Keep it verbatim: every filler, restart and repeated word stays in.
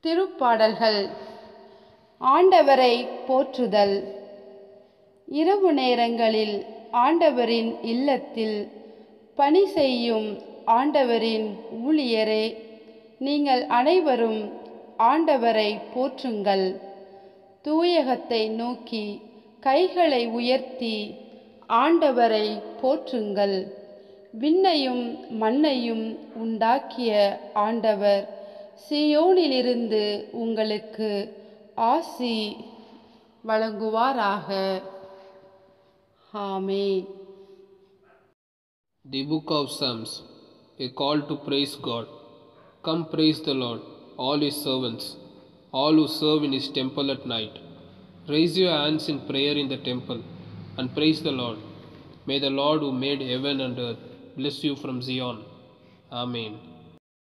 திருப்பாடல்கள். ஆண்டவரை போற்றுதல். இரவு நேரங்களில் ஆண்டவரின் இல்லத்தில் பணி செய்யும் ஆண்டவரின் ஊழியரே, நீங்கள் அனைவரும் ஆண்டவரை போற்றுங்கள். தூயகத்தை நோக்கி கைகளை உயர்த்தி ஆண்டவரை போற்றுங்கள். விண்ணையும் மண்ணையும் உண்டாக்கிய ஆண்டவர் சீயோனிலிருந்து உங்களுக்கு ஆசி வழங்குவாராக. ஆமென். The Book of Psalms, a call to praise God. Come praise the Lord, all his servants, all who serve in his temple at night. Raise your hands in prayer in the temple, and praise the Lord. May the Lord who made heaven and earth bless you from Zion. Amen.